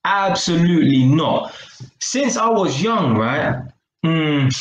Absolutely not. Since I was young, right? Do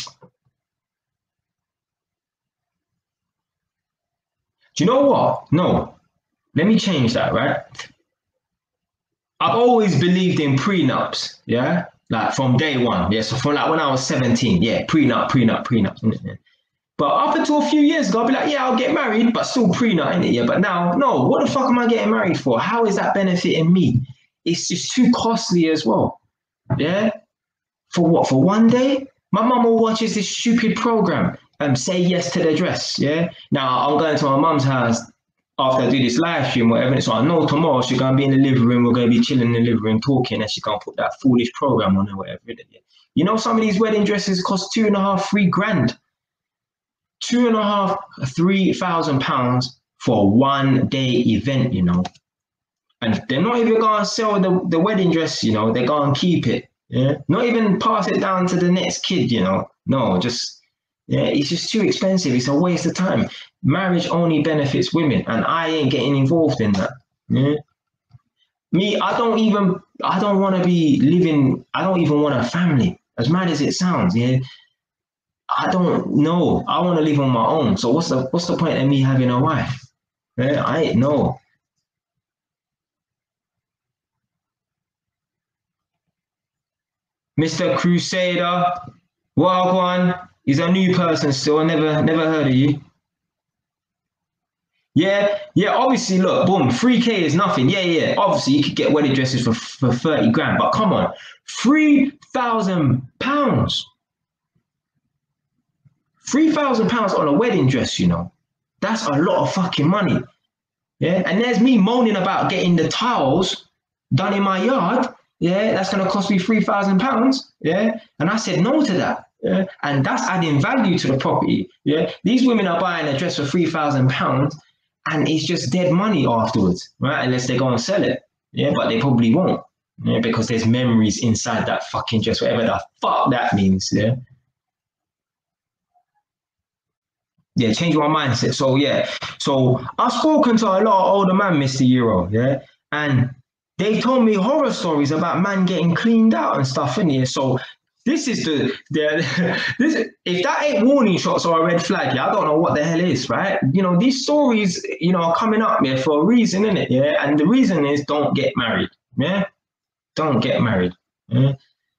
you know what? No, let me change that, right? I've always believed in prenups, yeah? Like from day one, yeah? So from like when I was 17, yeah, prenup. But up until a few years ago, I'd be like, yeah, I'll get married, but still prenup, innit? Yeah, but now, no, what the fuck am I getting married for? How is that benefiting me? It's just too costly as well, yeah? For what? For one day? My mum will watches this stupid program, Say Yes to the Dress, yeah? Now, I'm going to my mum's house after I do this live stream, whatever. So I know tomorrow she's gonna be in the living room. We're gonna be chilling in the living room talking, and she's gonna put that foolish program on or whatever. You know, some of these wedding dresses cost 2.5, 3 grand, 2.5, £3,000 for a 1 day event. You know, and they're not even gonna sell the wedding dress. You know, they're gonna keep it. Yeah, not even pass it down to the next kid. You know, no, just yeah, it's just too expensive. It's a waste of time. Marriage only benefits women, and I ain't getting involved in that. Yeah. Me, I don't want to be living, I don't even want a family, as mad as it sounds. Yeah. I don't know. I want to live on my own. So what's the point of me having a wife? Yeah, I ain't no. Mr. Crusader, Wagwan, he's a new person still. I never heard of you. Yeah, obviously, look, boom, 3K is nothing. Yeah. Obviously, you could get wedding dresses for 30 grand, but come on, £3,000. £3,000 on a wedding dress, you know. That's a lot of fucking money. Yeah. And there's me moaning about getting the tiles done in my yard. Yeah, that's gonna cost me £3,000. Yeah. And I said no to that. Yeah. And that's adding value to the property. Yeah. These women are buying a dress for £3,000 and it's just dead money afterwards, right? Unless they go and sell it. Yeah, but they probably won't. Yeah, because there's memories inside that fucking dress, whatever the fuck that means. Yeah. Yeah, change my mindset. So yeah. So I've spoken to a lot of older man, Mr. Euro, yeah. And they told me horror stories about man getting cleaned out and stuff in here. So this is this if that ain't warning shots or a red flag, yeah, I don't know what the hell is, right? You know, these stories, you know, are coming up here for a reason, innit? Yeah. And the reason is don't get married. Yeah. Don't get married. Yeah?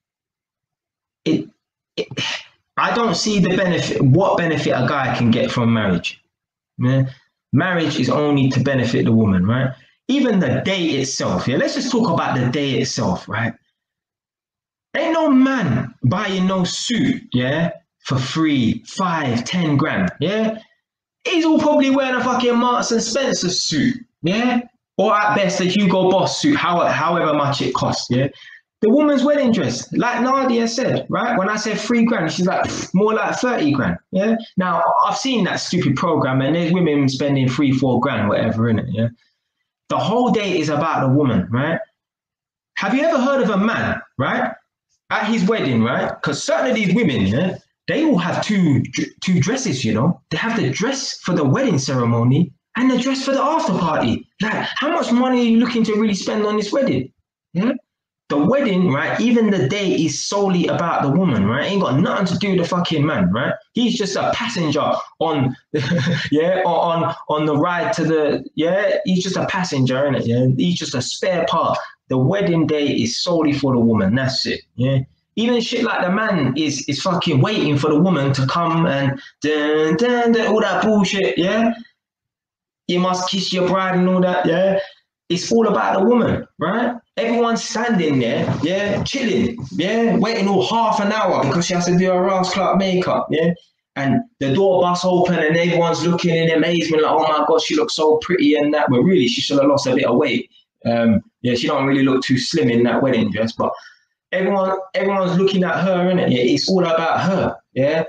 It, it I don't see the benefit, what benefit a guy can get from marriage. Yeah? Marriage is only to benefit the woman, right? Even the day itself, yeah. Let's just talk about the day itself, right? Ain't no man buying no suit, yeah, for 3, 5, 10 grand, yeah. He's all probably wearing a fucking Marks and Spencer suit, yeah, or at best a Hugo Boss suit, however much it costs, yeah. The woman's wedding dress, like Nadia said, right? When I said 3 grand, she's like, more like 30 grand. Yeah. Now, I've seen that stupid program and there's women spending 3, 4 grand, whatever, in it. Yeah. The whole day is about the woman, right? Have you ever heard of a man, right? At his wedding, right? Because certain of these women, yeah, they all have two dresses, you know? They have the dress for the wedding ceremony and the dress for the after party. Like, how much money are you looking to really spend on this wedding? Yeah. The wedding, right? Even the day is solely about the woman, right? Ain't got nothing to do with the fucking man, right? He's just a passenger on, yeah, on the ride to the, yeah. He's just a passenger, innit? Yeah, he's just a spare part. The wedding day is solely for the woman. That's it. Yeah. Even shit like the man is fucking waiting for the woman to come and dun, dun, dun, all that bullshit. Yeah. You must kiss your bride and all that. Yeah. It's all about the woman, right? Everyone's standing there, yeah, chilling, yeah, waiting all half an hour because she has to do her Ross Clark makeup, yeah. And the door busts open and everyone's looking in amazement, like, oh my God, she looks so pretty and that. But really, she should have lost a bit of weight. Yeah, she don't really look too slim in that wedding dress, but everyone's looking at her, innit? Yeah, it's all about her, yeah.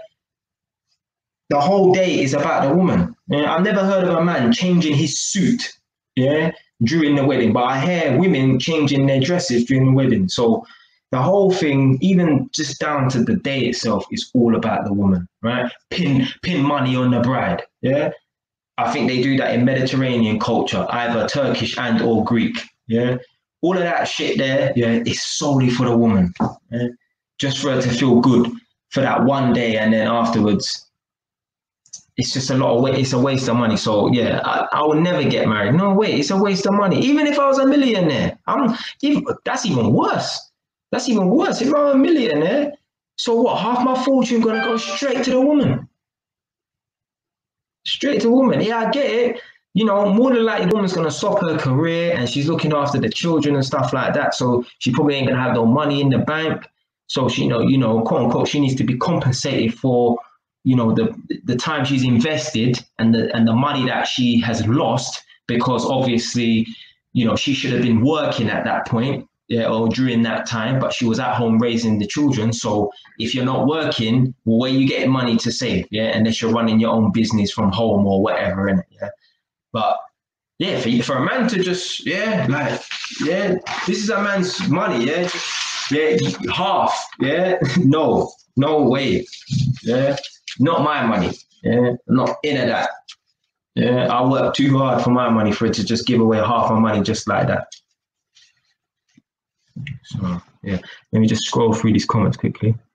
The whole day is about the woman. Yeah? I've never heard of a man changing his suit, yeah, during the wedding, but I hear women changing their dresses during the wedding. So the whole thing, even just down to the day itself, is all about the woman, right? Pin money on the bride, yeah. I think they do that in Mediterranean culture, either Turkish and or Greek, yeah. all of that shit there, yeah, is solely for the woman. Yeah? Just for her to feel good for that one day, and then afterwards, it's just a lot of it's a waste of money. So yeah, I will never get married. No way, it's a waste of money. Even if I was a millionaire, that's even worse. That's even worse. If I'm a millionaire, so what? Half my fortune gonna go straight to the woman. Straight to the woman. Yeah, I get it. You know, more than likely, the woman's gonna stop her career, and she's looking after the children and stuff like that. So she probably ain't gonna have no money in the bank. So she, quote unquote, she needs to be compensated for, the time she's invested and the money that she has lost, because obviously, she should have been working at that point, yeah, or during that time, but she was at home raising the children. So if you're not working, well, where you getting money to save? Yeah, unless you're running your own business from home or whatever, innit? Yeah, but yeah, for a man to just this is a man's money, yeah. Yeah, half. Yeah, no way. Yeah, not my money. Yeah, I'm not into that. Yeah, I work too hard for my money for it to just give away half my money just like that. So yeah, let me just scroll through these comments quickly.